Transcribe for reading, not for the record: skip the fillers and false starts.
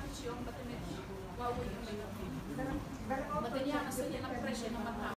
ci yoon ba tamit waaw wuy am na yoon ba dañu yàlla sa yenn pression na